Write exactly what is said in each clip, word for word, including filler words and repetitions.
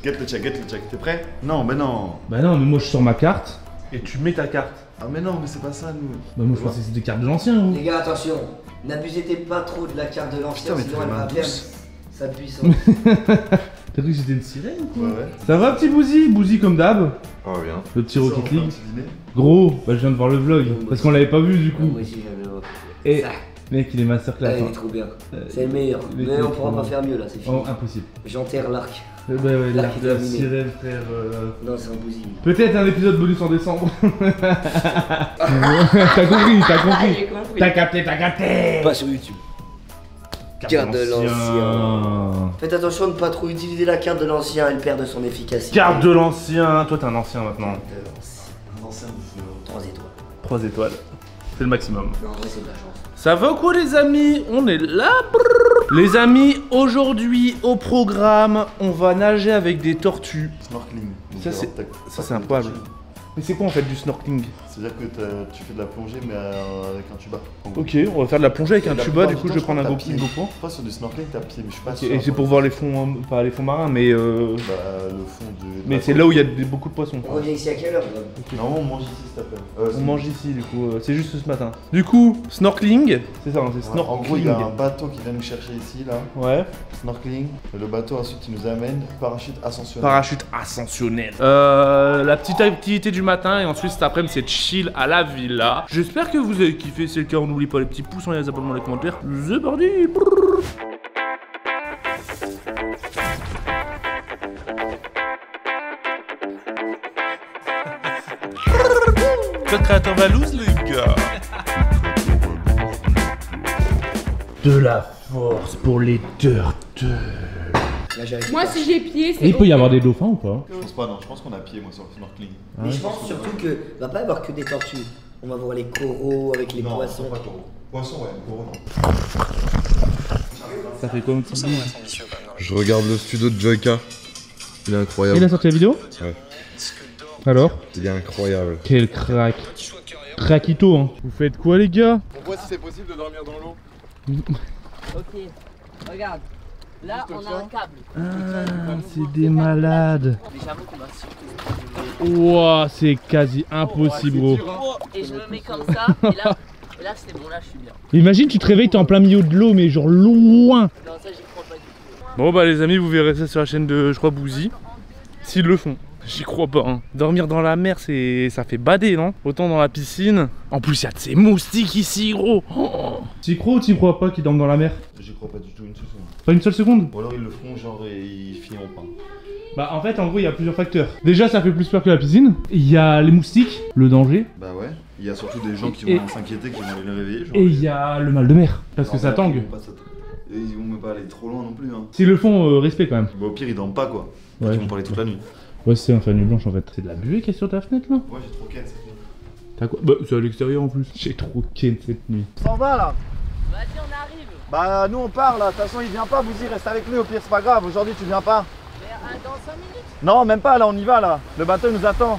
Get le check, get le check. T'es prêt? Non, mais non. Bah non, mais moi je sors ma carte et tu mets ta carte. Ah, mais non, mais c'est pas ça, nous. Bah moi je pensais que c'était des cartes de l'ancien ou. Les gars, attention, n'abusez pas trop de la carte de l'ancien, Putain, mais sinon t'as elle les va mains perdre douces. sa puissance. T'as cru que j'étais une sirène ou quoi? Ouais, ouais. Ça va petit Bouzy? Bouzy comme d'hab. Oh, bien. Le petit Rocket League. League. Gros, bah je viens de voir le vlog parce qu'on l'avait pas vu du coup. Moi aussi, j'aime le voir. Et Ça. mec il est masterclass. Ah, il hein. est trop bien. Euh, C'est le meilleur. il est Mais on trop pourra bon. pas faire mieux là, c'est fini. Oh, impossible. J'enterre l'arc. Euh, bah ouais, Là, l'arc il de est la terminé. sirène frère. euh, Non, c'est un bousille. Peut-être un épisode bonus en décembre. T'as compris, t'as compris. J'ai compris. T'as capté, t'as capté. Pas sur YouTube. Carte de l'ancien. Faites attention de ne pas trop utiliser la carte de l'ancien, elle perd de son efficacité. Carte de l'ancien. Toi t'es un ancien maintenant. Carte de l'ancien. Un ancien bouffeur. Trois étoiles. trois étoiles. C'est le maximum. Non, en vrai, c'est de la chance. Ça va quoi les amis? On est là. Brrr. Les amis, aujourd'hui au programme, on va nager avec des tortues. Snorkeling. Ça, Donc, c'est- alors, t'as- ça, t'as c'est comme improbable. tortue. Mais c'est quoi en fait du snorkeling? C'est-à-dire que t'as- tu fais de la plongée, mais euh, avec un tuba. en gros. Ok, on va faire de la plongée avec un La tuba, plupart du du coup je temps, vais je prendre un crois GoPro. que t'as une pied. GoPro. Pas sur du snorkeling, t'as pied, mais je suis pas Ok, sûr. et c'est pour voir les fonds, hein, pas les fonds marins, mais euh, Bah, le fond de. mais c'est là où il y a des- beaucoup de poissons. On revient ici à quelle heure là? Normalement, on mange ici cet après-midi. Euh, On c'est- mange ici du coup, euh, c'est juste ce matin. Du coup, snorkeling, c'est ça, hein, c'est Ouais, en gros, il y a un snorkeling. bateau qui vient nous chercher ici, là. Ouais. Snorkeling. Et le bateau ensuite il nous amène. Parachute ascensionnel. Parachute ascensionnel. Euh, la petite activité du matin et ensuite cet après-midi c'est chill à la villa. J'espère que vous avez kiffé, c'est le cas, on n'oublie pas les petits pouces, les abonnements, les commentaires. C'est parti. Brrr. Code créateur Valouz les gars. De la force pour les tortues. Là, j'arrive Moi, pas. si j'ai pied, c'est. Et il peut y avoir des dauphins ou pas? Je pense pas, non. Je pense qu'on a pied, moi, sur le snorkeling. Mais je pense surtout que va pas y avoir que des tortues. On va voir les coraux avec les Non, poissons. pas coraux. Poisson, ouais, coraux, non. Ça fait quoi petit? Je regarde le studio de Joyka. Il est incroyable. Il a sorti la vidéo? Ouais. Alors? Il est incroyable. Quel crack. Craquito hein. Vous faites quoi les gars? On voit si c'est possible de dormir dans l'eau. Ok, regarde. Là, on a un câble. Ah, c'est des malades. Mais j'avoue qu'on va surtout. Ouah, c'est quasi impossible gros. Oh, et je me mets comme ça, et là, et là c'est bon, là je suis bien. Imagine tu te réveilles, t'es en plein milieu de l'eau mais genre loin. Non, ça j'y crois pas du tout. Bon bah les amis, vous verrez ça sur la chaîne de je crois Bouzy. S'ils le font. J'y crois pas hein. Dormir dans la mer c'est ça fait bader non? Autant dans la piscine. En plus il y a de ces moustiques ici gros. Oh. T'y crois ou t'y crois pas qu'ils dorment dans la mer? J'y crois pas du tout, une seule seconde. Pas une seule seconde? Ou alors ils le feront, genre, et ils finiront pas. Bah en fait en gros il y a plusieurs facteurs. Déjà ça fait plus peur que la piscine. Il y a les moustiques, le danger. Bah ouais. Il y a surtout des gens qui Et- vont s'inquiéter, qui vont aller les réveiller. Genre, Et il y a le mal de mer. Parce que Non, ça mais tangue. ils vont pas s'att- Et ils vont même pas aller trop loin non plus. Hein. S'ils le font, euh, respect quand même. Bah, au pire, ils dorment pas quoi. Ouais. Ils vont parler toute la nuit. Ouais c'est un fan nuit blanche en fait. C'est de la buée qui est sur ta fenêtre là? Ouais, j'ai trop ken cette nuit. T'as quoi? Bah c'est à l'extérieur en plus. J'ai trop ken cette nuit. s'en va là. Vas-y, on arrive. Bah nous on part là, de toute façon il vient pas, Bouzy reste avec lui, au pire c'est pas grave, aujourd'hui tu viens pas. Mais euh, dans cinq minutes. Non même pas là, on y va là, le bateau il nous attend.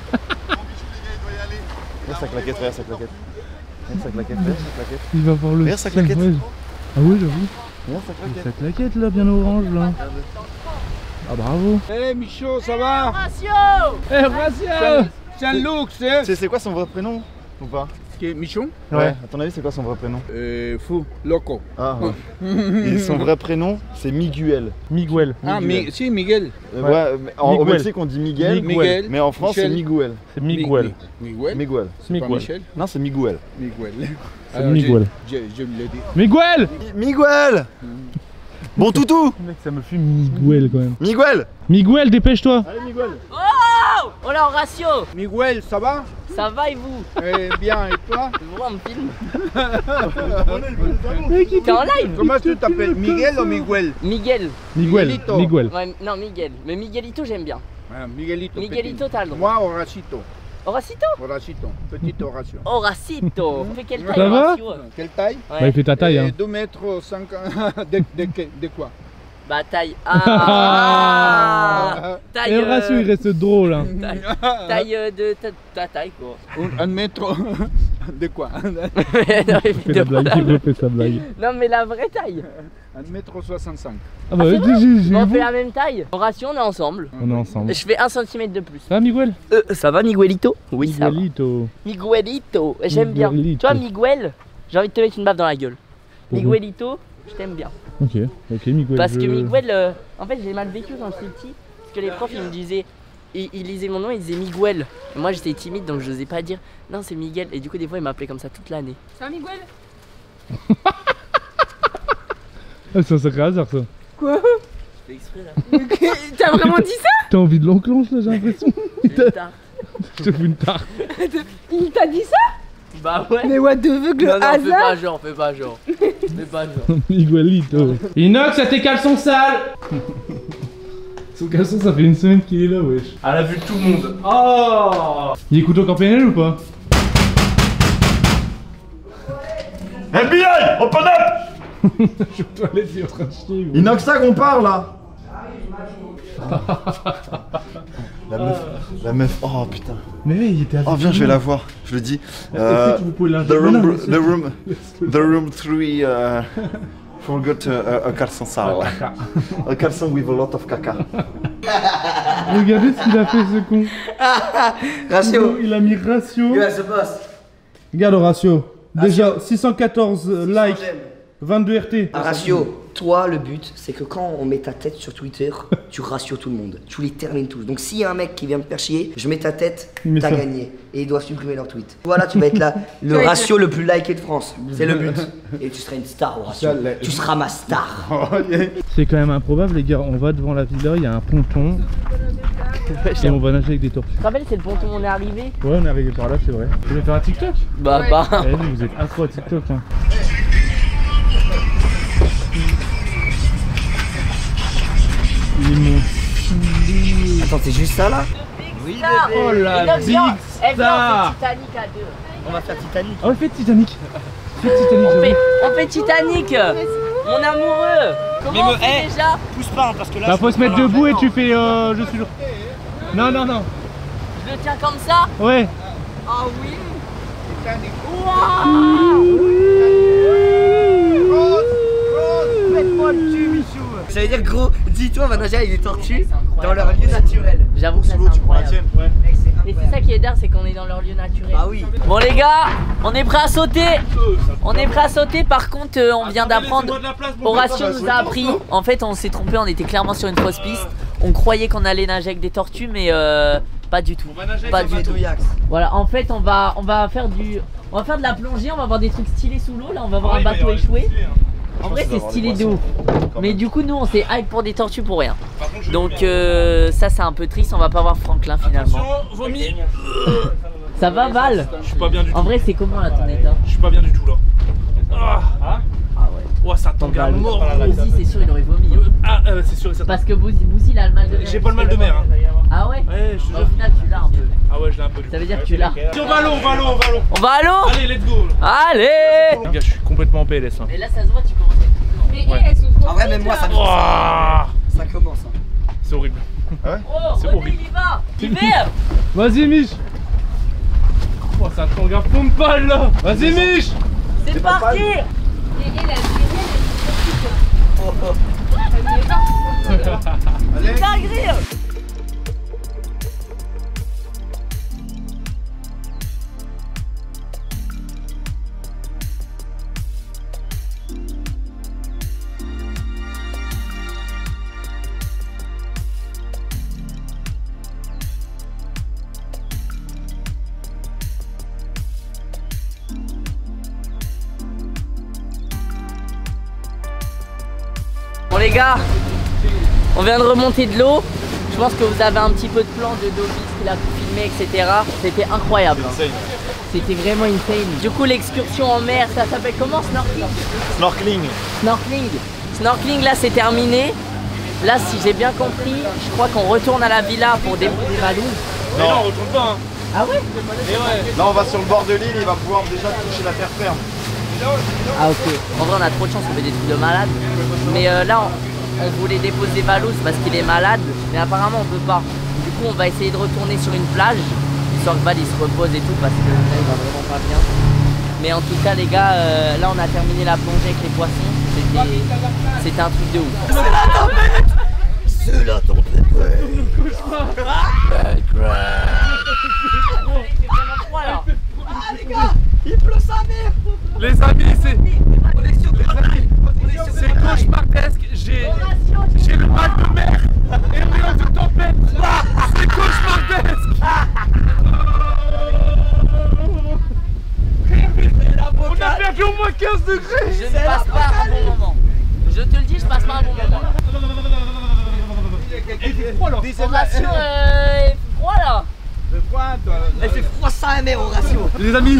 Regarde sa claquette, regarde sa claquette. Regarde sa claquette, regarde sa claquette. Il va voir le. Regarde sa claquette. Ouais. Ah ouais j'avoue. Regarde sa claquette. Sa claquette là bien orange là. Ah bravo. Eh Michaud, ça va? Ratio. Eh Racia. C'est un look, c'est Tu sais c'est quoi son vrai prénom ou pas? Qui est Michon? Ouais. À ton avis c'est quoi son vrai prénom? Euh, fou, loco. Ah ouais. Et son vrai prénom c'est Miguel. Miguel. Ah, Miguel. Mi- si, Miguel. Euh, ouais, mais en, au Miguel. Mexique on dit Miguel, Miguel. mais en France c'est Michel. Miguel. C'est Miguel. Mi- Miguel. Miguel. C'est pas Miguel. Michel? Non c'est Miguel. Miguel. C'est Alors, Miguel. Je, je, je me l'ai dit. Miguel. Miguel. Bon toutou. Mec ça me fait Miguel quand même. Miguel. Miguel dépêche-toi. Allez Miguel. Oh, on est en ratio. Miguel, ça va? Ça va et vous? Eh bien, et toi? Moi, on me filme. Mec, il T'es en live? Comment tu t'appelles? Miguel ou Miguel? Miguel. Miguel. Miguelito. Miguel. Ouais, non, Miguel. Mais Miguelito, j'aime bien. Ah, Miguelito. Miguelito, petit. t'as le droit. Moi, Horacito. Horacito? Horacito. Petite Horatio. Horacito. Fais quelle taille, Ça va? Horacio? Quelle taille? Bah il fait ta taille hein. deux mètres cinquante. De, de, de, de quoi? Bah, taille. Ah, Ah, taille. Et Horacio il euh, reste drôle hein. Taille, taille euh, de ta, ta taille, quoi. un, un mètre. De quoi? Mais non, évidemment, la- fait sa blague. non mais la vraie taille. un mètre soixante-cinq. Ah bah c'est oui, vrai j'ai j'ai On vu. fait la même taille. Horatio, on est ensemble. On est ensemble. Je fais un centimètre de plus. Ça va Miguel? Euh, ça va Miguelito? Oui, ça va. Miguelito. Miguelito, j'aime bien. Miguelito. Toi Miguel, j'ai envie de te mettre une baffe dans la gueule. Pourquoi? Miguelito, je t'aime bien. Ok, ok Miguel. Parce que je- Miguel, euh, en fait j'ai mal vécu quand j'étais petit. Parce que les profs ils me disaient, ils, ils lisaient mon nom, ils disaient Miguel. Et moi j'étais timide donc je n'osais pas dire non c'est Miguel. Et du coup des fois ils m'appelaient comme ça toute l'année. Ça va Miguel? Ah, c'est un sacré hasard ça. Quoi? Je fais exprès là. T'as vraiment dit ça? T'as envie de l'enclenche là, j'ai l'impression. Putain. Je te fous une tarte. Il t'a dit ça? Bah ouais. Mais what the fuck, le Non, non, fais hasard? pas genre, fais pas genre. Fais pas genre. Miguelito. Inox, à tes caleçons sales. Son caleçon, ça fait une semaine qu'il est là, wesh. À la vue de tout le monde. Oh. Il écoute encore P N L ou pas? F B I, open up! Je suis aux toilettes, il est en train de chier. gros. Inoxtag, on part là. La meuf, la meuf, oh putain. Mais oui, il était avec Oh viens, tout je le vais la monde. voir, je le dis. Est-ce Euh, que vous pouvez la the room, Non, the room, the room three, uh, forgot uh, a caleçon sale. A caleçon with a lot of caca. Regardez ce qu'il a fait ce con. Ratio. Il a mis ratio. You are the boss. Regarde le ratio. Déjà six cent quatorze likes, vingt-deux R T. Un ratio, toi le but c'est que quand on met ta tête sur Twitter, tu ratios tout le monde, tu les termines tous. Donc s'il y a un mec qui vient me faire chier, je mets ta tête, Il met t'as ça. gagné. Et ils doivent supprimer leur tweet. Voilà, tu vas être là, le vas être- ratio le plus liké de France. C'est le but. Et tu seras une star au ratio. Ça l'est. Tu seras ma star. C'est quand même improbable les gars, on va devant la villa, il y a un ponton et on va nager avec des tortues. Tu te rappelles, c'est le ponton où on est arrivé? Ouais, on est arrivé par là, c'est vrai. Vous voulez faire un TikTok? Bah bah. Eh, vous êtes accro à TikTok hein. Il monte. Attends, c'est juste ça là? Oui Oh la Inox, viens. big Eh, viens, on star. fait Titanic à deux. On va faire Titanic. Ah ouais, fais Titanic. Fais Titanic, On fait, j'avoue. on fait Titanic. Mon amoureux. Comment on fait déjà? Pousse pas hein, parce que là. Bah faut se mettre debout et tu fais euh, je suis sûr. Non, non, non. Je le tiens comme ça? Ouais. Ah oui. Mets-moi le cul, Michou. Ça veut dire gros, dis-toi, on va nager avec des tortues dans leur lieu naturel. J'avoue que ça c'est incroyable. Et c'est ça qui est dingue, c'est qu'on est dans leur lieu naturel. Ah oui. Bon les gars, on est prêt à sauter. On est prêt à sauter. Par contre, euh, on vient d'apprendre. Horatio nous a appris. En fait, on s'est trompé. On était clairement sur une fausse piste. On croyait qu'on allait nager avec des tortues, mais euh, pas du tout. Pas du tout. Voilà. En fait, on va, on va faire du, on va faire de la plongée. On va voir des trucs stylés sous l'eau. Là, on va voir un bateau échoué. En vrai, c'est stylé de ouf. Mais du coup, nous, on s'est hype pour des tortues pour rien. Donc, euh, ça, c'est un peu triste. On va pas voir Franklin finalement. Vomi. Ça va, Val? Je suis pas bien du tout. En vrai, c'est comment là ton état? Je suis pas bien du tout là. Ah, Ah ouais. oh, ça tangue à mort. gros. Bouzy, c'est sûr, il aurait vomi. hein. Ah, euh, c'est sûr et certain. Parce que Bouzy, Bouzy, il a le mal de mer. J'ai pas le mal de mer. Hein. Ah ouais? Ouais, je te Au jure. final, tu l'as un peu. Ah ouais, je l'ai un peu du Ça veut dire que tu l'as. On va à l'eau, on va à l'eau, on va à l'eau. On va à l'eau? Allez, let's go. Allez! Les gars, je suis complètement en P L S. Hein. Et là, ça se voit, tu commences à être plus Mais grand. Ouais. eh, elles sont trop En vrai, même moi, ça, Ouah, ça commence. Hein. c'est horrible. Oh, C'est René, horrible. il y va! Il va! Vas-y, Mich. Oh, ça tangue à fond de balle là. Vas-y, Mich. C'est parti! Et elle, elle, elle, elle, C'est dinguerie! Bon les gars, on vient de remonter de l'eau. Je pense que vous avez un petit peu de plan de Dobis qu'il a pu filmer, et cetera. C'était incroyable. C'était vraiment insane. Du coup, l'excursion en mer, ça s'appelle comment? Snorkeling? Snorkeling. Snorkeling. Snorkeling, là, c'est terminé. Là, si j'ai bien compris, je crois qu'on retourne à la villa pour déposer Valou. Non, on retourne pas. Hein. Ah ouais? Mais ouais. Là, on va sur le bord de l'île, il va pouvoir déjà toucher la terre ferme. Ah ok. En vrai, on a trop de chance, on fait des trucs de malade. Mais euh, là, on, on voulait déposer Valous parce qu'il est malade, mais apparemment on peut pas. Du coup, on va essayer de retourner sur une plage Histoire que Val il se repose et tout parce que là il va vraiment pas bien. Mais en tout cas les gars, euh, là on a terminé la plongée avec les poissons. C'était c'était un truc de ouf. C'est la tempête. C'est la tempête. Voilà. Ah les gars, il pleut sa mère. Les amis, c'est c'est cauchemardesque. J'ai j'ai le mal de mer et on est dans une tempête. C'est cauchemardesque. On a perdu au moins quinze degrés. Je ne passe pas un bon moment. Je te le dis, je passe pas un bon moment. Il fait froid là. Horatio, euh, il fait froid là. Elle fait froid sa mère Horatio. Les amis,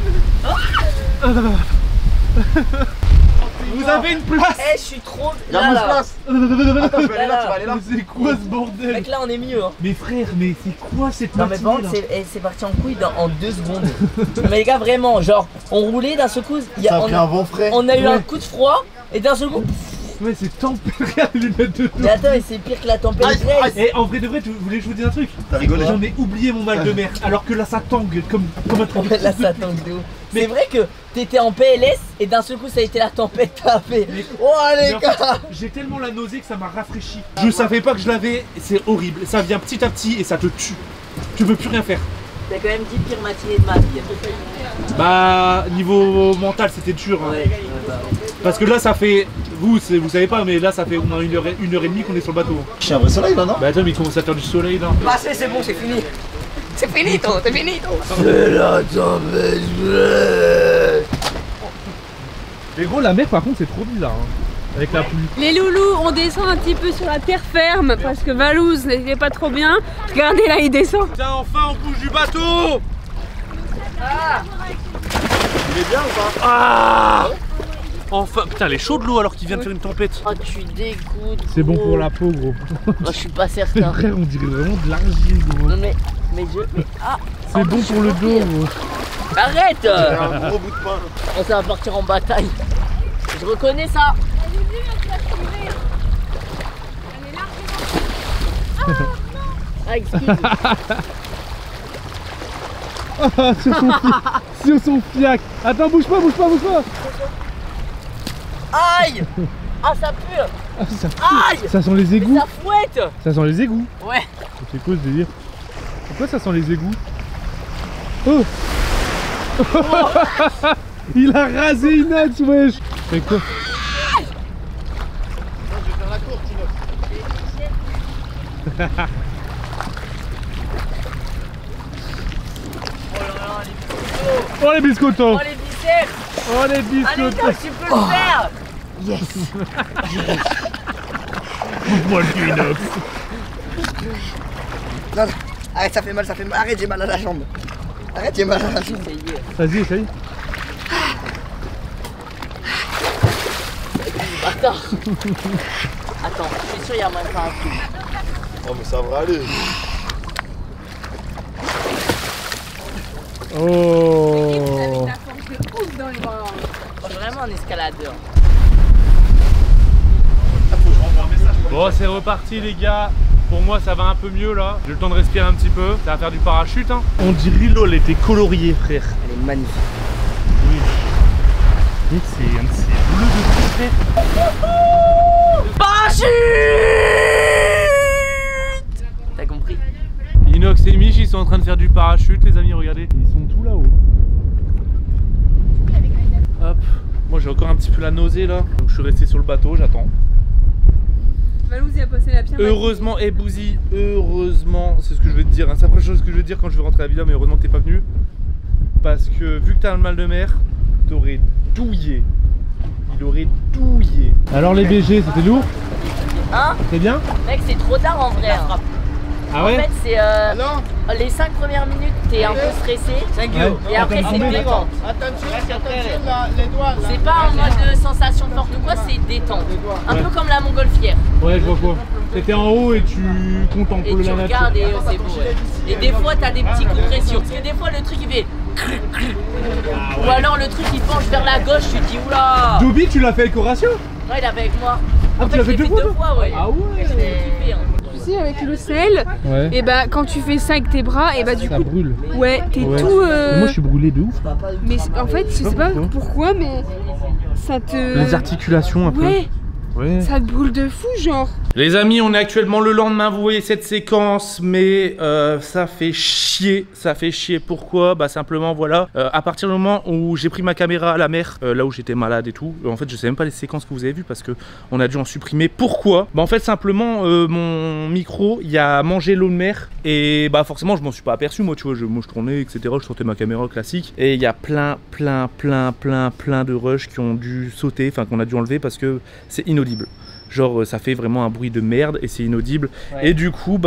vous avez une place. Eh, je suis trop. Y'a Là, une là. place. Attends, je vais aller là, tu vas aller là. C'est quoi ce bordel? Mec, là on est mieux. Hein. Mais frère, mais c'est quoi cette Non mais par contre c'est eh, c'est parti en couille dans, en deux secondes. Mais les gars vraiment, genre on roulait d'un seul coup, il y a, Ça a on, pris a, un vent frais. on a eu Ouais. un coup de froid et d'un seul coup. Ouais, c'est tempête. Regarde les lunettes de Mais attends, mais c'est pire que la tempête Aïe, Grace. Et en vrai de vrai, tu voulais que je vous dise un truc? T'as rigolé? J'en ai oublié mon mal de mer, alors que là ça tangue comme, comme un truc. Là ça tangue de ouf. C'est vrai que t'étais en P L S et d'un seul coup ça a été la tempête, t'as fait. Oh Mais les en gars. fait, j'ai tellement la nausée que ça m'a rafraîchi. Je savais pas que je l'avais, c'est horrible. Ça vient petit à petit et ça te tue. Tu veux plus rien faire. T'as quand même dit pire matinée de ma vie. Bah, niveau mental, c'était dur. Hein. Ouais, ouais, bah, ouais. Parce que là, ça fait. Vous, c'est- vous savez pas, mais là, ça fait au moins une heure, et- une heure et demie qu'on est sur le bateau. J'ai un vrai soleil là, non? Bah, attends, mais il commence à faire du soleil là. Bah c'est c'est bon, c'est fini. C'est fini toi, c'est fini toi. C'est la tempête. Mais gros, la mer, par contre, c'est trop bizarre. Hein. Avec la pluie. Les loulous, on descend un petit peu sur la terre ferme parce que Valouz n'est pas trop bien. Regardez là, il descend. Tiens, enfin, on bouge du bateau. Il est bien ou pas? Ah Enfin, putain, elle est chaude l'eau alors qu'il vient de faire une tempête. Oh tu dégoûtes. C'est bon gros. pour la peau, gros. Oh, je suis pas certain. Frère, on dirait vraiment de l'argile, gros. Non mais, mais je, mais ah. C'est bon pour le dos, gros. Arrête. Un gros bout de pain. On va partir en bataille. Je reconnais ça. Ah excuse. Ah, sur son, fi... sur son fiac. Attends, bouge pas, bouge pas, bouge pas. Aïe. Ah ça pue. Ah, ça, Aïe. ça sent les Mais égouts. ça fouette. Ça sent les égouts. Ouais. C'est quoi ce délire? Pourquoi ça sent les égouts? Oh, il a rasé une axe, wesh. C'est quoi? Oh les biscottos. Oh les biceps. Oh les Allez biscottos. Inox, tu peux le faire. Yes. Moi le cul, Inox. Non, non. Arrête, ça fait mal, ça fait mal. Arrête, j'ai mal à la jambe. Arrête, j'ai mal à la jambe. Vas-y, essaye. Attends. Attends, je suis sûr il y a même pas un coup. Oh, mais ça va aller. Oh. La force de ouf dans les bras. Je suis vraiment un escaladeur. Bon, c'est reparti les gars. Pour moi ça va un peu mieux là. J'ai le temps de respirer un petit peu. Ça va faire du parachute hein. On dirait l'eau, elle était coloriée frère. Elle est magnifique. Oui. Et c'est un c'est bleu de fou frère. Parachute. T'as compris? Inox et Mich ils sont en train de faire du parachute les amis, regardez. Ils sont tout là-haut. Hop. Moi j'ai encore un petit peu la nausée là. Donc je suis resté sur le bateau, j'attends. Valouz, il a passé la pire. Heureusement, et Bouzy, heureusement, c'est ce que je vais te dire, hein. C'est la première chose que je vais te dire quand je vais rentrer à la villa, mais heureusement que t'es pas venu. Parce que vu que t'as le mal de mer, t'aurais douillé. Il aurait douillé. Alors les B G, c'était lourd? Hein? C'est bien? Mec, c'est trop tard en vrai. Hein. Ah En ouais? fait, c'est euh, Alors? les cinq premières minutes, t'es un peu stressé. Ouais. Et après, Attends, c'est attends, détente. Attention, attention, là, les doigts. là. C'est pas en mode sensation forte ou quoi, c'est détente. Un Ouais. peu comme la montgolfière. Ouais, je vois quoi. T'étais en haut et tu contemples Et tu la nature. regardes et euh, c'est beau. Ouais. Et des fois, t'as des petits coups de pression. Parce que des fois, le truc il fait. Ou alors le truc il penche vers la gauche, tu te dis oula. Dobby, tu l'as fait avec Horatio? Ouais, il est avec moi. Ah, En tu fait, l'as je fait l'ai deux fait fois, deux fois, ouais. Ah ouais. J'ai kiffé. Hein. ici avec le sel. Ouais. Et bah quand tu fais ça avec tes bras, et bah du Ça coup. brûle. Ouais, t'es Ouais. tout. euh, Moi je suis brûlé de ouf. Mais c'est- en fait, je sais pas pourquoi, mais ça te. Les articulations un peu. Ouais, Ouais. ça te brûle de fou, genre. Les amis, on est actuellement le lendemain, vous voyez cette séquence, mais euh, ça fait chier, ça fait chier. Pourquoi? Bah simplement voilà, euh, à partir du moment où j'ai pris ma caméra à la mer, euh, là où j'étais malade et tout, euh, en fait je sais même pas les séquences que vous avez vues parce que on a dû en supprimer. Pourquoi? Bah en fait simplement euh, mon micro, il a mangé l'eau de mer et bah forcément je m'en suis pas aperçu, moi tu vois, je, moi je tournais et cetera, je sortais ma caméra classique et il y a plein, plein, plein, plein, plein de rushs qui ont dû sauter, enfin qu'on a dû enlever parce que c'est inaudible. Genre ça fait vraiment un bruit de merde et c'est inaudible. Ouais. Et du coup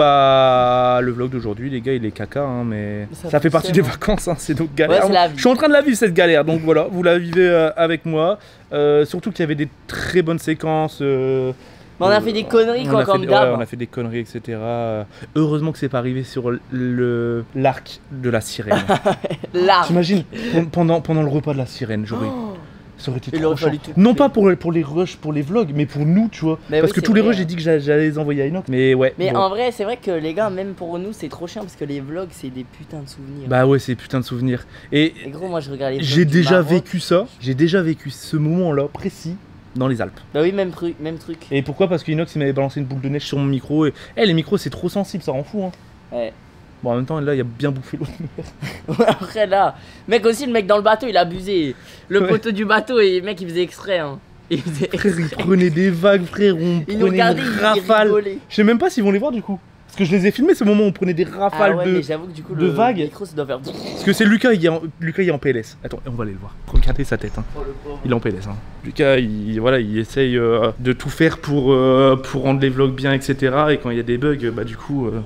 bah le vlog d'aujourd'hui les gars il est caca hein, mais ça, ça fait partie des vacances hein, c'est notre galère. Ouais, je suis en train de la vivre cette galère donc voilà vous la vivez euh, avec moi. Euh, surtout qu'il y avait des très bonnes séquences. Euh, Mais on a fait des conneries quoi comme d'hab. Ouais, on a fait des conneries et cetera. Heureusement que c'est pas arrivé sur le l'arc de la sirène. L'arc. T'imagines pendant, pendant le repas de la sirène j'aurais... Oh. Ça aurait été il trop aurait chiant. Non pas pour, pour les rushs, pour les vlogs, mais pour nous, tu vois. Mais parce oui, que tous vrai. les rushs, j'ai dit que j'allais les envoyer à Enoch. Mais ouais. Mais bon. En vrai, c'est vrai que les gars, même pour nous, c'est trop chiant parce que les vlogs, c'est des putains de souvenirs. Bah ouais, c'est putain de souvenirs. Et, Et gros, moi je regarde les vlogs. J'ai déjà vécu ça. J'ai déjà vécu ce moment-là précis dans les Alpes. Bah oui, même, truc, même truc. Et pourquoi? Parce que Enoch, il m'avait balancé une boule de neige sur mon micro. Et hey, les micros, c'est trop sensible, ça rend fou. Hein. Ouais. Bon, en même temps, là, il a bien bouffé l'autre. Après, là, mec aussi, le mec dans le bateau, il a abusé. Le ouais. poteau du bateau, et le mec, il faisait extrait. Hein. Il faisait exprès. Frère, il prenait des vagues, frère. On il prenait regardait, une rafale. Je sais même pas s'ils vont les voir du coup. Parce que je les ai filmés, ce moment où on prenait des rafales ah ouais, de, que du coup, de le vagues. Micro, ça doit faire... Parce que c'est Lucas, il est, en, Lucas, il est en P L S. Attends, on va aller le voir. Regardez sa tête. Hein. Oh, il est en P L S. Hein. Lucas, il, voilà, il essaye euh, de tout faire pour, euh, pour rendre les vlogs bien, et cetera. Et quand il y a des bugs, bah du coup. Euh...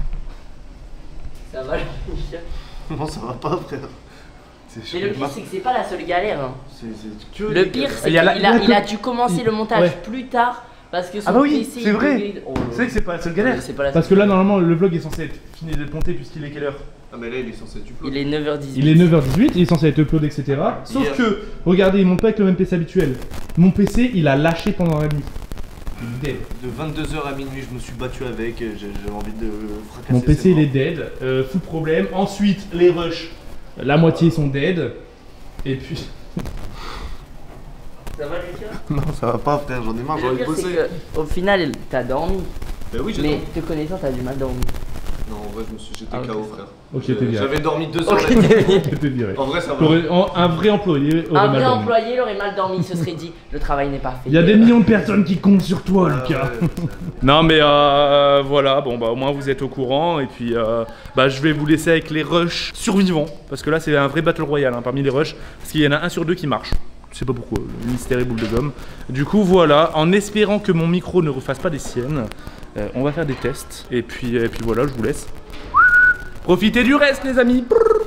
Ça va le Non, ça va pas, frère. Mais le pire, c'est que c'est pas la seule galère. Hein. C est, c est que le pire, c'est qu'il a, a, il a dû commencer il... le montage ouais. plus tard. Parce que son ah bah oui, P C c'est vrai. Devait... Oh, c'est vrai que c'est pas la seule galère. C'est pas la parce que là, normalement, le vlog est censé être fini d'être monté puisqu'il est quelle heure? Ah mais là, il est censé être upload. Il est neuf heures dix-huit. Il est neuf heures dix-huit, il est censé être upload, et cetera. Sauf yeah. que, regardez, il monte pas avec le même P C habituel. Mon P C, il a lâché pendant la nuit. Dead. De vingt-deux heures à minuit, je me suis battu avec, j'ai envie de fracasser. Mon P C il est dead, euh, full problème. Ensuite, les rushs, la moitié sont dead. Et puis. Ça va, Lucas? Non, ça va pas, frère, j'en ai marre, j'ai envie de bosser. Au final, t'as dormi. Bah oui, j'ai Mais dormi. te connaissant, t'as du mal dormi. Non, en vrai, je me suis... j'étais ah, K O, okay. frère. Ok, t'es viré. J'avais dormi deux heures. Okay, t'es viré. En vrai, ça va. Un vrai employé aurait un mal vrai dormi. employé aurait mal dormi, il se serait dit le travail n'est pas fait. Il y a des millions de personnes qui comptent sur toi, ah, Lucas. Ouais, non, mais euh, voilà, bon, bah au moins vous êtes au courant. Et puis, euh, bah je vais vous laisser avec les rushs survivants. Parce que là, c'est un vrai battle royale hein, parmi les rushs. Parce qu'il y en a un sur deux qui marche. Je sais pas pourquoi, le mystère et boule de gomme. Du coup, voilà, en espérant que mon micro ne refasse pas des siennes, euh, on va faire des tests. Et puis, et puis voilà, je vous laisse. Profitez du reste, les amis.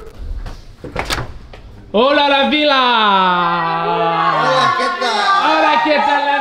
Oh là la villa! Oh la quête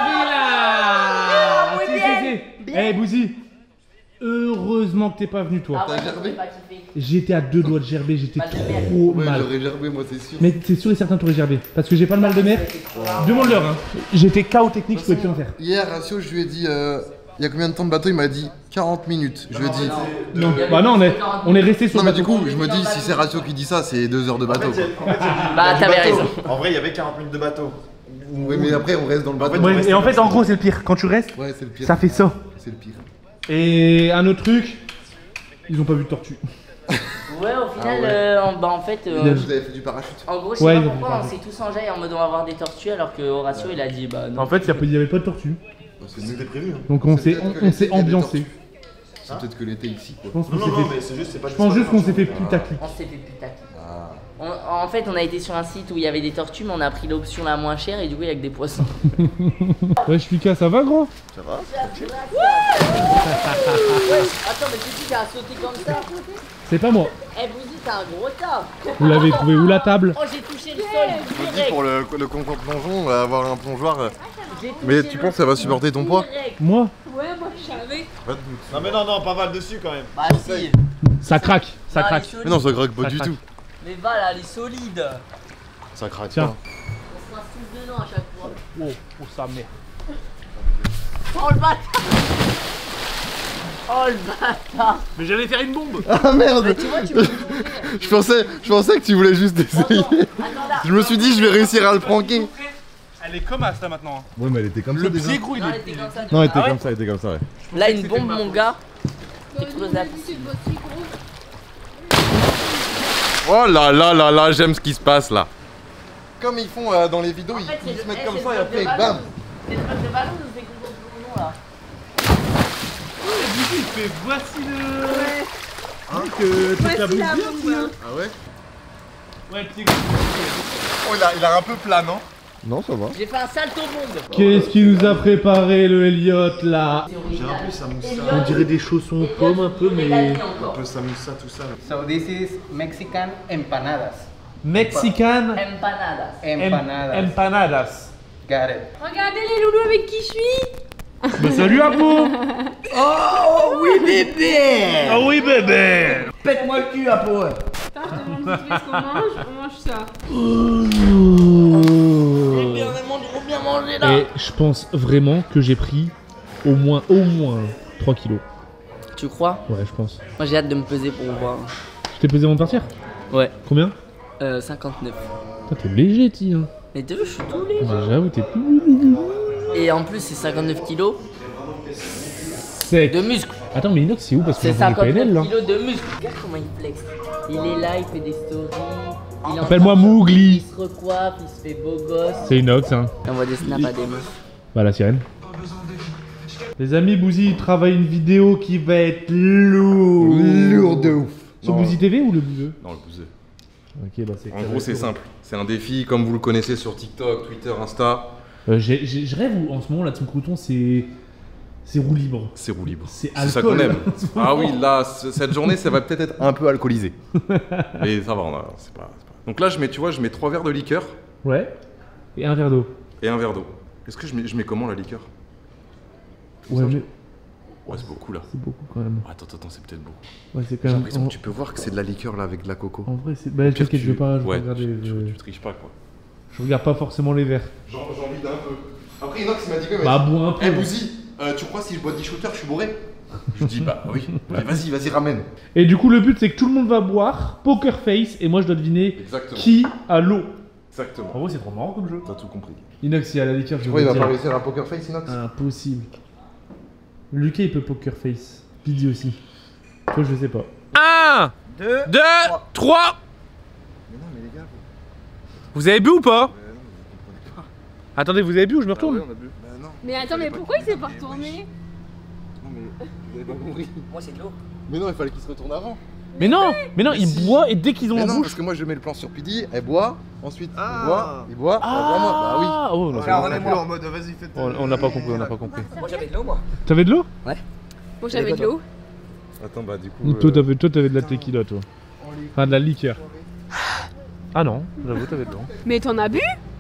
à la villa! Si, si, si. Eh, Bouzy, heureusement que t'es pas venu, toi. Ah ouais, gerbé. J'étais à deux doigts de gerber, j'étais trop ouais, mal. J'aurais gerbé, moi, c'est sûr. Mais c'est sûr et certain que t'aurais gerbé. Parce que j'ai pas le mal de mer. Demande-leur, hein. J'étais K O technique, je pouvais plus en faire. Hier, Ratio, je lui ai dit. Euh... Il y a combien de temps de bateau? Il m'a dit quarante minutes. Je lui ai dit. Non, bah non, on est, on est resté sur non, le bateau. bateau. Du coup, je me dis, si c'est Ratio qui dit ça, c'est deux heures de bateau. En fait, en fait, bah, t'avais raison. En vrai, il y avait quarante minutes de bateau. Oui, mais après, on reste dans le bateau. Ouais, et en fait, en gros, c'est le pire. Quand tu restes, ouais, c'est le pire. Ça fait ça. C'est le pire. Et un autre truc, ils ont pas vu de tortue. Ouais, au final, ah ouais. euh, en, bah en fait. Euh, vous avez fait du parachute. En gros, je sais ouais, pas pourquoi on s'est tous enjaillés en mode on va avoir des tortues alors que Horatio ouais. il a dit bah non. En fait, il n'y avait pas de tortue. C'était prévu. Hein. Donc on s'est on, on s'est ambiancé. C'est hein peut-être que l'été ici quoi. Je pense, non, non, fait... non, mais c'est juste, c'est pas je pense juste qu'on s'est fait putaclic. On s'est fait putaclic. Ah. On, en fait, on a été sur un site où il y avait des tortues, mais on a pris l'option la moins chère et du coup, il y a que des poissons. Wesh, Lucas, ça va, gros? Ça va. Attends, mais tu dis qu'il a sauté comme ça? C'est pas moi. Eh, Bouzy, t'as un gros tas. Vous l'avez trouvé où la table? Oh, j'ai touché le sol. Je me dis pour le, le concours plongeon, on va avoir un plongeoir. Mais tu penses que ça va supporter ton poids? Ouais, Moi? moi je savais. Non, mais non, non, pas mal dessus quand même. Bah, si. Ça craque, ça non, craque. Mais non, ça craque pas ça du craque. tout. Mais va là, elle est solide. Ça craque tiens. Pas. On se passe tous dedans à chaque fois. Oh, oh sa mère. Oh le bâtard. Oh le bâtard. Mais j'allais faire une bombe. Ah merde. Mais tu vois, tu peux Je pensais, je pensais que tu voulais juste essayer. Je me suis dit, je vais réussir à le pranker. Elle est comme as là maintenant. Ouais, mais elle était comme ça Le déjà. pied gros il Non, elle est. était comme ça. Non, elle était Ah ouais comme ça, elle était comme ça, ouais. Là, une bombe, mon gars. Explosable. Oh là là là là, j'aime ce qui se passe là. Comme ils font euh, dans les vidéos, ils, fait, ils c'est se le- mettent eh, comme c'est ça et le après ballon. bam. C'est le truc de ballon ou c'est concours de plongeon là? Du coup il fait voici le. Hein que toute la bouffe bien. Ah ouais. Ouais pied gros. Oh, il a, il a un peu plat, non? Non, ça va. J'ai fait un salto bombe. Qu'est-ce qui nous a préparé le Elliott là? J'ai un peu sa moussa, On dirait des chaussons pommes un peu mais. un peu sa moussa, tout ça. So this is Mexican empanadas. Mexican Empanadas. Empanadas. empanadas. Got it. Regardez les loulous avec qui je suis. Bah salut Apo. Oh oui bébé. Ah oui bébé. Pète-moi le cul Apo. Attends, je demande vite fait ce qu'on mange. On mange ça. J'ai bien vraiment trop bien mangé là. Et je pense vraiment que j'ai pris au moins au moins trois kilos. Tu crois? Ouais je pense. Moi j'ai hâte de me peser pour voir. Je t'ai pesé avant de partir? Ouais. Combien? Euh, cinquante-neuf. Toi t'es léger ti hein. Mais deux, je suis tout léger. Bah, j'avoue t'es plus Et en plus, c'est cinquante-neuf kilos sec. de muscles. Attends mais Inox c'est où parce que C'est je vois des P N L là. cinquante-neuf kilos de muscles. Regarde comment il flex. Il est là, il fait des stories. Il est en Appelle-moi train de- Mowgli. Il se recoiffe, il se fait beau gosse. C'est Inox hein. Il envoie des snaps à des meufs. Bah la sirène. Les amis, Bouzy travaille une vidéo qui va être lourde. Lourd de ouf. Sur Non. Bouzy T V ou le Bouzeux? Non, le bouseux. Ok bah c'est En gros, c'est simple. C'est un défi comme vous le connaissez sur TikTok, Twitter, Insta. Euh, j'ai- j'ai- je rêve où, en ce moment là de son crouton c'est. C'est roue libre. C'est roue libre. C'est C'est ça alcool. qu'on aime. Ah oui, là, ce- cette journée, ça va peut-être être un peu alcoolisé. Mais ça va, on a- c'est pas, c'est pas. Donc là, je mets, tu vois, je mets trois verres de liqueur Ouais. Et un verre d'eau. et un verre d'eau. Est-ce que je mets, je mets comment la liqueur? Ouais mais Ouais, c'est beaucoup là. c'est beaucoup quand même. Oh, attends, attends, c'est peut-être beaucoup. Ouais c'est quand J'ai même. l'impression En, que tu peux voir que c'est de la liqueur là avec de la coco. en vrai c'est. Bah Pire, t'inquiète, tu- je vais pas. Je, vais ouais, regarder, tu, je... tu- tu triches pas quoi. je regarde pas forcément les verres. J'en envie d'un peu. Après, Inox il m'a dit que. Bah bois un peu. Eh Bouzy, euh, tu crois si je bois dix shooters, je suis bourré? Je dis bah oui. Bah, vas-y, vas-y, ramène. Et du coup le but c'est que tout le monde va boire, poker face, et moi je dois deviner Exactement. qui a l'eau. Exactement. En vrai c'est trop marrant comme jeu. T'as tout compris. Inox il a la liqueur, je Tu crois il vais va te pas dire. réussir à poker face, Inox? Impossible. Lucas il peut poker face. Pidi aussi. Toi je sais pas. un, deux, trois. Mais non, mais les gars, Vous avez bu ou pas? vous, euh, non, mais vous comprenez pas. Attendez, vous avez bu ou je me Ah retourne? ouais, on a bu. Bah non. Mais attends, mais pourquoi il s'est pas retourné? Non, mais vous avez pas compris. Moi, c'est de l'eau. Mais non, il fallait qu'il se retourne avant. Mais non, mais non, Mais il si. boit et dès qu'ils ont Mais la non, bouche. parce que moi je mets le plan sur Pidi, elle boit, ensuite Ah. il boit, il boit, elle boit moi. Bah oui. Ah, oh, non, c'est Alors, bon. on est plus en mode vas-y, faites. On on n'a pas compris, on n'a pas compris. Moi, j'avais de l'eau, moi. T'avais de l'eau? Moi j'avais de l'eau. Attends, bah du coup. Toi euh, t'avais toi, t'avais de la tequila toi. Enfin de la liqueur. Ah non, j'avoue t'avais de l'eau. Mais t'en as bu?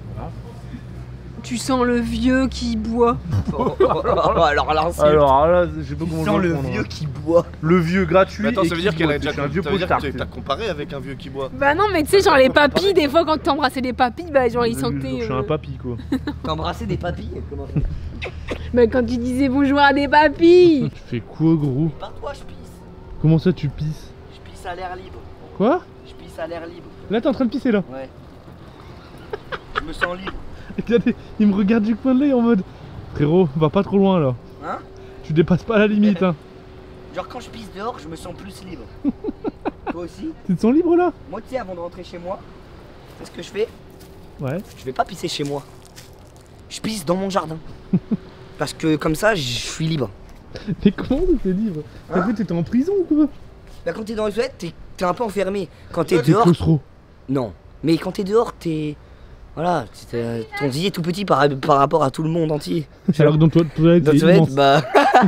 Tu sens le vieux qui boit. Alors là, c'est. Alors là, je sais pas comment Sans je vais le prendre, vieux hein. qui boit. Le vieux gratuit. Mais attends, et ça veut qui dire qu'elle boit, a déjà c'est un vieux ça veut dire postard, que tu t'as sais. comparé avec un vieux qui boit. Bah non, mais tu sais, genre les papilles, des fois quand t'embrassais des papilles, bah genre ils Je sentaient. suis euh, un papy quoi. T'embrasser des papilles? Comment? Bah quand tu disais bonjour à des papilles. Tu fais quoi gros? Par toi, je pisse. Comment ça tu pisses? Je pisse à l'air libre. Quoi? Je pisse à l'air libre. Là t'es en train de pisser là. Ouais. Je me sens libre. Regardez, il me regarde du coin de l'œil en mode frérot, va pas trop loin là. Hein? Tu dépasses pas la limite hein. Genre quand je pisse dehors, je me sens plus libre. Toi aussi? Tu te sens libre là? Moi, tu sais, avant de rentrer chez moi, c'est ce que je fais. Ouais. Je vais pas pisser chez moi. Je pisse dans mon jardin. Parce que comme ça, je suis libre. Mais comment t'es libre? T'as cru que t'étais en prison ou quoi? Bah quand t'es dans les toilettes, t'es t'es un peu enfermé. Quand t'es T'es dehors, claustro. non. Mais quand t'es dehors, t'es... Voilà, t'es- ton zizi est tout petit par, par rapport à tout le monde entier. Alors que dans toi, toi Dans t'es les toilettes, immense. bah...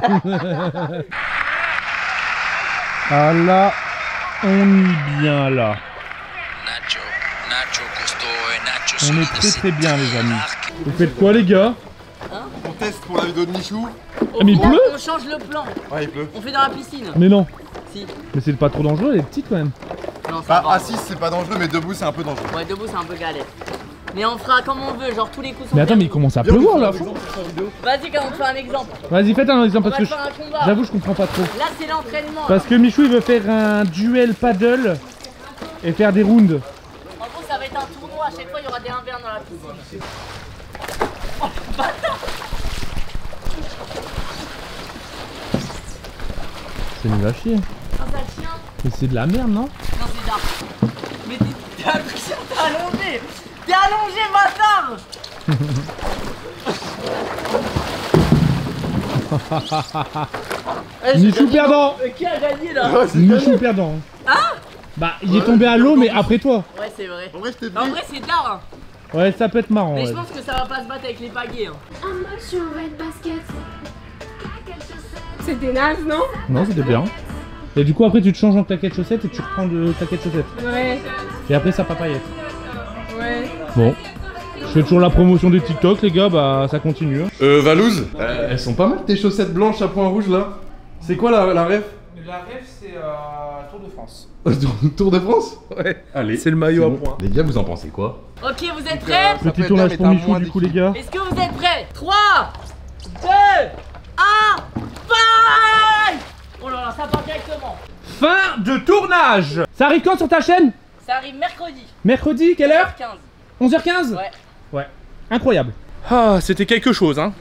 Ah là, on est bien là. Nacho, Nacho Cousteau et Nacho On est Solido, très c'est très bien les amis. Marc. Vous faites quoi les gars? On teste pour la vidéo de Michou. Ah mais il on, pleut? on change le plan. Ouais, il pleut. On fait dans la piscine. Mais non. Si. Mais c'est pas trop dangereux, elle est petite quand même. Non, ça Bah, va. assis c'est pas dangereux, mais debout c'est un peu dangereux. Ouais, debout, c'est un peu galère. Mais on fera comme on veut, genre tous les coups sont Mais attends, mais il commence à pleuvoir là. Vas-y, quand on te fait un exemple. Vas-y, faites un exemple On parce va que faire un combat. j'avoue, je comprends pas trop. Là, c'est l'entraînement. Parce que Michou il veut faire un duel paddle et faire des rounds. En gros, ça va être un tournoi. À chaque fois, il y aura des un v un dans la piscine. Oh, bâtard! C'est nul à chier. Un sale chien. Mais c'est de la merde, non? Non, c'est dark. Mais t'es t'es l'impression que t'es allongé. T'es allongé, bâtard. Eh, Michou gagné, perdant. non. Qui a gagné là? Michou perdant. Hein? Bah, il est tombé à l'eau, mais après toi. Ouais, c'est vrai. En vrai, je t'ai En vrai, c'est d'art. Ouais, ça peut être marrant. Mais Ouais. je pense que ça va pas se battre avec les pagaies. Hein. Un match sur Red Basket. C'était naze, non? Non, c'était bien. Et du coup, après, tu te changes en claquettes chaussettes et tu reprends de claquettes chaussettes. Ouais. Et après, ça papaillette. Ouais. Bon. Je fais toujours la promotion des TikTok, les gars, bah ça continue. Hein. Euh, Valouz, euh, elles sont pas mal tes chaussettes blanches à points rouges là. C'est quoi la, la ref? La ref, c'est euh, Tour de France. Tour de France? Ouais. Allez. C'est le maillot à bon. points. Les gars, vous en pensez quoi? Ok, vous êtes prêts? Petit tournage pour Michou, du coup, les gars. Est-ce que vous êtes prêts? trois, deux, un, fight! Oh là là, ça part directement. Fin de tournage. Ça arrive quand sur ta chaîne? Ça arrive mercredi. Mercredi, quelle heure? quinze. onze heures quinze? Ouais. Ouais. Incroyable. Ah, c'était quelque chose, hein.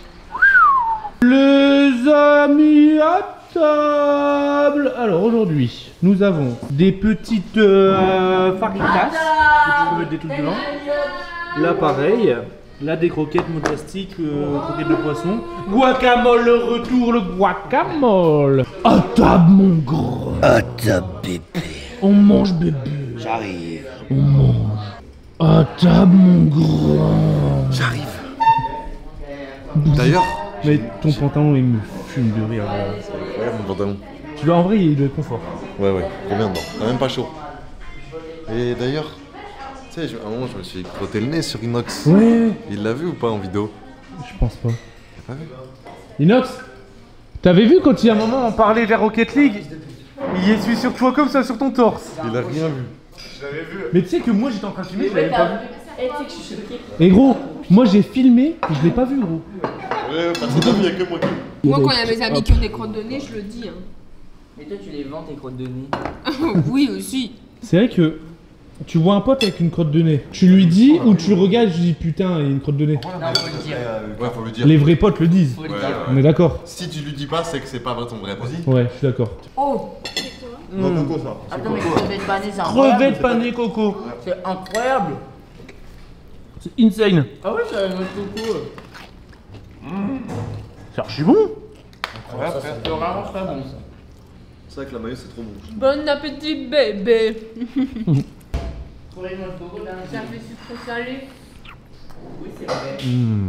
Les amis à table. Alors aujourd'hui, nous avons des petites euh, faritas. Tu peux mettre des trucs dedans. Là, pareil. Là, des croquettes motastiques, euh, croquettes de poisson. Guacamole, le retour, le guacamole. À table, mon gros. À ta bébé. On mange, bébé. J'arrive. On mange. À table, mon grand. J'arrive. D'ailleurs, Mais ton pantalon, il me fume de rire. Là. regarde mon pantalon. Tu dois en vrai, il doit être confort. Ouais, ouais, combien dedans? T'as même pas chaud. Et d'ailleurs, tu sais, je- à un moment, je me suis crotté le nez sur Inox. Ouais. Il l'a vu ou pas en vidéo? Je pense pas. T'as pas vu? Inox, t'avais vu quand il y a un moment on parlait de la Rocket League? Il essuie sur toi comme ça sur ton torse. Il a rien vu. Mais tu sais que moi j'étais en train de filmer, je l'avais pas vu. Eh, tu sais que je suis choquée. Et gros, moi j'ai filmé, je l'ai pas vu gros. Ouais, personne n'a vu, y'a que moi qui. Moi, quand il y a mes amis qui ont des crottes de nez, je le dis. Hein. Mais toi, tu les vends tes crottes de nez. Oui, aussi. C'est vrai que tu vois un pote avec une crotte de nez. Tu lui dis ou tu le regardes et tu dis putain, il y a une crotte de nez. Non, faut le dire. Ouais, faut le dire. Les vrais potes le disent. Faut le Ouais, dire. ouais. On est d'accord. Si tu lui dis pas, c'est que c'est pas vrai ton vrai pote. Ouais, je suis d'accord. Oh! Non, Coco, ça. Attends, mais crevettes panées, c'est incroyable. Crevettes panées coco. C'est incroyable. C'est insane. Ah ouais, ça va coco. C'est archi bon. Ça, c'est vraiment très bon ça. C'est vrai que la maillot c'est trop bon. Bon appétit, bébé. Pour les noix de coco, là, Ça fait sucré salé. oui, c'est vrai.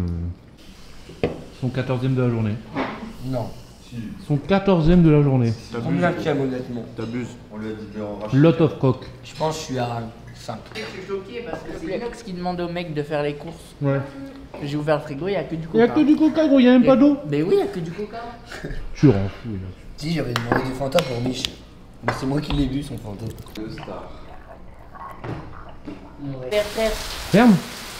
Son quatorzième de la journée. Non. Son quatorzième de la journée. Combienième, honnêtement. T'abuses. On lui a dit de en Lot of cock. Je pense que je suis à cinq. Je suis choqué parce que c'est Inox qui demande au mec de faire les courses. Ouais. J'ai ouvert le frigo, il n'y a que du Il y coca. a que du coca gros, il y a même pas d'eau. Mais oui, il n'y a que du coca. Tu rends fou là. Si, j'avais demandé du Fanta pour Mich. Mais c'est moi qui l'ai bu, son Fanta. Père, père. Ferme.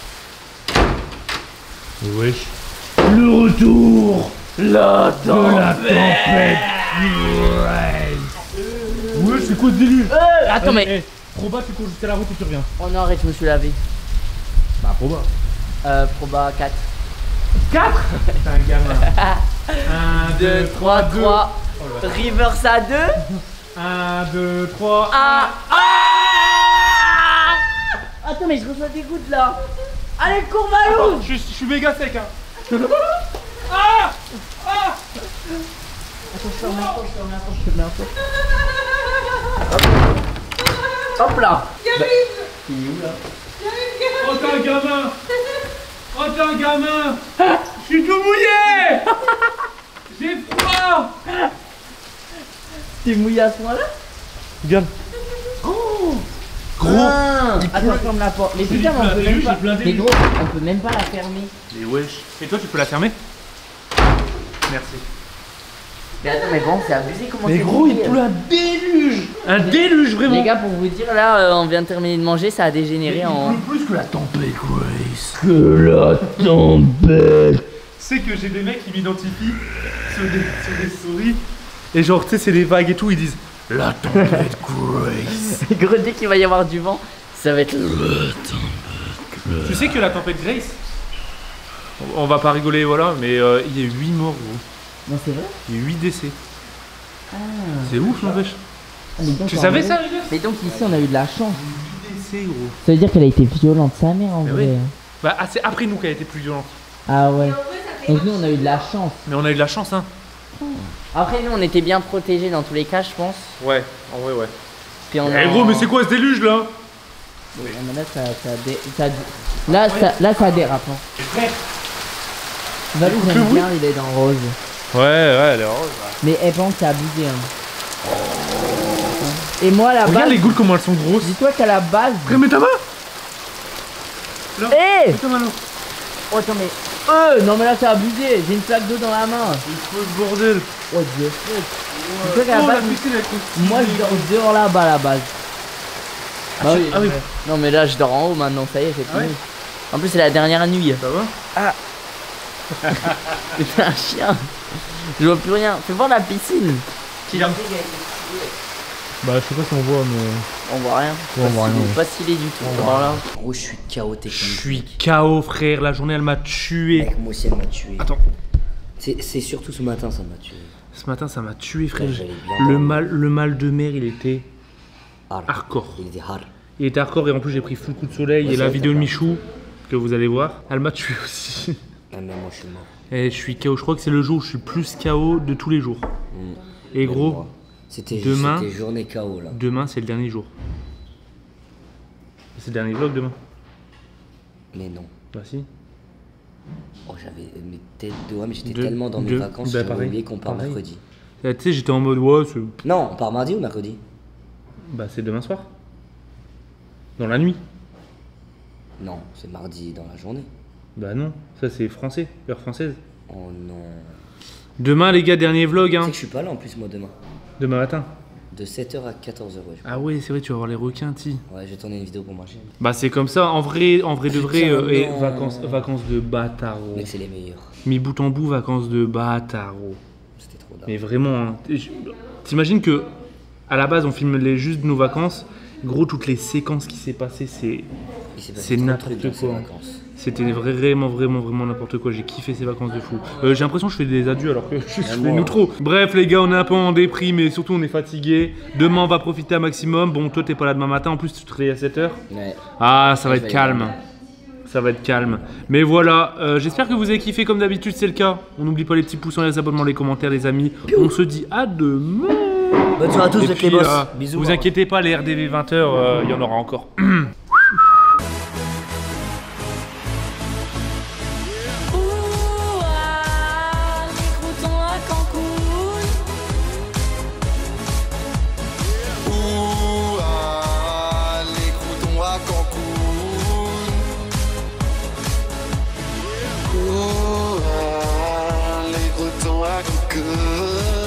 Wesh. Le retour la de la tempête. Ouais, c'est quoi ce délire? Euh, attends, mais. Eh, Proba, tu cours jusqu'à la route et tu reviens. Oh non, arrête, je me suis lavé. Bah, Proba. Euh, Proba quatre. quatre. T'es un gamin. un, deux, trois, trois. Reverse à deux. un, deux, trois. Ah. Ah. Attends, mais je reçois des gouttes là. Allez, cours, Valou. Je, je suis méga sec, hein. Ah. Ah. Attends, je te remets un peu, je te remets un peu, je te remets un peu. Hop là. Il est où là? Oh, t'es un gamin. Oh, t'es un gamin. Je suis tout mouillé. J'ai froid. T'es mouillé à ce point là? Regarde. Oh. Gros. Ah. Attends, ferme la porte. Mais putain, mais on peut même pas. blindé. Mais gros, on peut même pas la fermer. Mais wesh. Et toi, tu peux la fermer? Merci. Mais attends, mais bon, c'est abusé comment Mais c'est gros, il mouillé. pleut un déluge. Un déluge vraiment. Les gars, pour vous dire, là, euh, on vient de terminer de manger, ça a dégénéré en. Plus que la tempête, Grace. Que la tempête. Tu sais que j'ai des mecs qui m'identifient sur des, sur des souris. Et genre, tu sais, c'est les vagues et tout, ils disent la tempête, Grace. Gros, dès qu'il va y avoir du vent, ça va être. La tempête, Grace. Tu sais que la tempête Grace, on va pas rigoler, voilà, mais euh, il y a huit morts, gros. Non, c'est vrai? Il y a huit décès. Ah. C'est ouf, n'empêche. Ah, tu savais ça, les gars? Mais donc ici on a eu de la chance. huit décès, gros. Ça veut dire qu'elle a été violente, sa mère en mais vrai. Oui. Bah, ah, c'est après nous qu'elle a été plus violente. Ah ouais. Donc nous on a eu de la chance. Mais on a eu de la chance, hein. Après nous on était bien protégés dans tous les cas, je pense. Ouais, en vrai, ouais. Puis on Eh a... gros, mais c'est quoi ce déluge là? Oui, mais là ça, ça, dé... ça... Là, ça... là ça dérape. Hein. Valou, j'aime bien, il est dans rose. Ouais, ouais, elle est rose. Ouais. Mais elle pense que c'est abusé. Hein. Et moi, à la base. Regarde les goules, comment elles sont grosses. Dis-toi qu'à la base. Frère, mets ta main. Hé hey mets ta main là. Oh, attends, mais. Euh, non, mais là, c'est abusé. J'ai une flaque d'eau dans la main. Il faut ce bordel. Oh, Dieu. Dis-toi qu'à la base. Moi, je dors dehors là-bas, à la base. Ah, bah, oui, ah oui. Non, mais là, je dors en haut maintenant. Ça y est, c'est fini. Ah ouais. En plus, c'est la dernière nuit. Ça va? Ah. C'est un chien. Je vois plus rien. Fais voir la piscine. Qui a... Bah je sais pas si on voit mais... On voit rien. Ouais, on voit rien. Pas stylé du tout. Alors là... Gros je suis K O technique. Je suis K O frère, la journée elle m'a tué. Mec, moi aussi elle m'a tué. Attends. C'est surtout ce matin ça m'a tué. Ce matin ça m'a tué frère. Le mal, le mal de mer il était hard. Hardcore. Il était hard. Il était hardcore et en plus j'ai pris full coup de soleil ouais, et la vidéo de Michou que vous allez voir, elle m'a tué aussi. Ah mais moi je suis mort. Et je suis K O, je crois que c'est le jour où je suis plus K O de tous les jours. Mmh. Et même gros, c'était demain, journée K O là. Demain c'est le dernier jour. C'est le dernier vlog demain. Mais non. Bah si. Oh j'avais mes têtes de ouais mais j'étais tellement dans mes de... vacances bah, que j'avais oublié qu'on part pareil. mercredi. Tu sais j'étais en mode ouais c'est... Non on part mardi ou mercredi? Bah c'est demain soir. Dans la nuit. Non c'est mardi dans la journée. Bah non, ça c'est français, heure française. Oh non. Demain les gars, dernier vlog hein. Tu sais que je suis pas là en plus moi demain. Demain matin. De sept heures à quatorze heures ouais. Ah ouais c'est vrai tu vas voir les requins ti. Ouais je vais tourner une vidéo pour manger. Bah c'est comme ça, en vrai, en vrai de vrai, euh, et vacances, vacances de bâtard. Mais c'est les meilleurs. Mis bout en bout, vacances de bâtard. C'était trop dingue. Mais vraiment, hein, t'imagines que à la base on filme les, juste nos vacances. Gros toutes les séquences qui s'est passées c'est c'est n'importe quoi. C'était vraiment, vraiment, vraiment n'importe quoi. J'ai kiffé ces vacances de fou. Euh, j'ai l'impression que je fais des adieux alors que je fais nous trop. Bref, les gars, on est un peu en déprime mais surtout on est fatigué. Demain, on va profiter un maximum. Bon, toi, t'es pas là demain matin. En plus, tu te réveilles à sept heures. Ouais. Ah, ça va être calme. Ça va être calme. Mais voilà, euh, j'espère que vous avez kiffé comme d'habitude, c'est le cas. On n'oublie pas les petits pouces, les abonnements, les commentaires, les amis. On se dit à demain. Bonne soirée à tous, les boss. Bisous. Vous inquiétez pas, les R D V vingt heures, il y en aura encore. Les croutons à Cancun.